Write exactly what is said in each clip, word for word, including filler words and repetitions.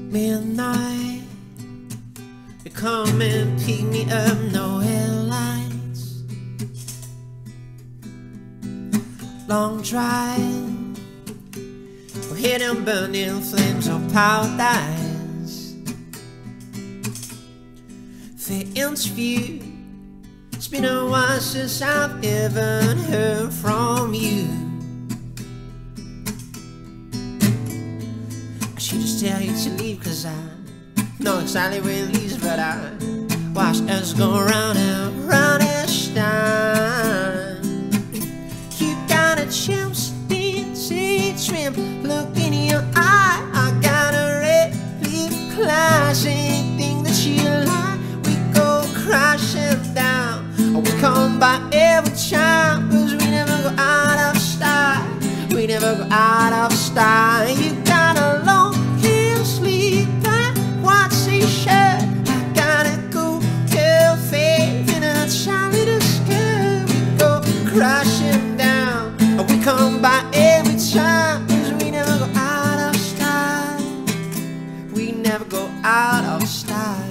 Midnight, you come and pick me up, no headlights. Long drive, we're hitting burning flames of paradise. The interview, it's been a while since I've ever heard from you. I should just tell you to leave, cause I know exactly where it leads, but I watch us go round and round each time. You got a chance, easy trim, look in your eye. I got a red lip classic thing that you like. We go crashing down, we come by every time, cause we never go out of style. We never go out of style. You got a long hair, sleep back, what's a shirt? I got a cool girl face in a Charlie skirt. We go crashing down, we come by every time, cause we never go out of style. We never go out of style.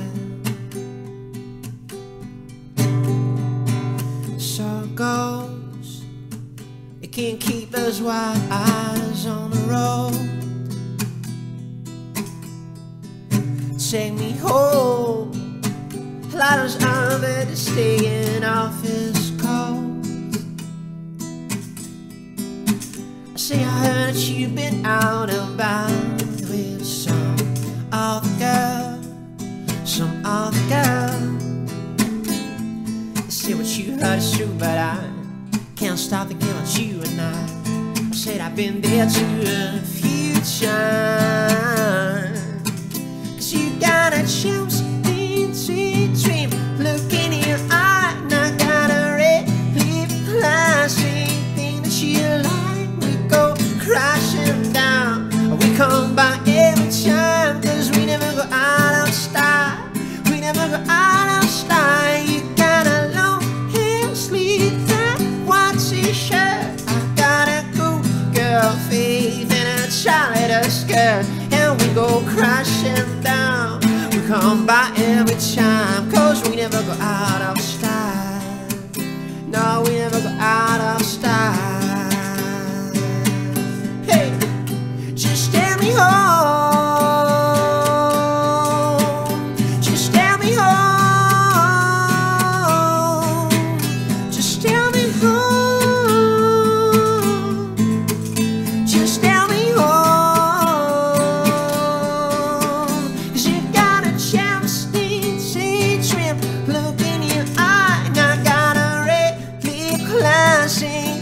So it goes, it can't keep us wide eyes on the road. Take me home, lighters on bed, staying off his coat. I say I heard that you've been out and about with some other girl, some other girl. I say what you heard is true, but I can't stop thinking about you and I. I said I've been there too a few times. Cause you got a chance, easy dream, look in your eye. And I got a red lip classic thing that you like. We go crashing down, we come by every time, cause we never go out of style. We never go out of style. You got a long hair, sleep back, what's a shirt? I got a cool girl face and a Charlie skirt. And we go crashing down, we come by every time, cause we never go out of style. No, we never go out of style. Hey, just tell me home, just tell me home, just tell me home, just tell me home. Cause you got a chance, easy trim, look in your eye. And I got a red lip classic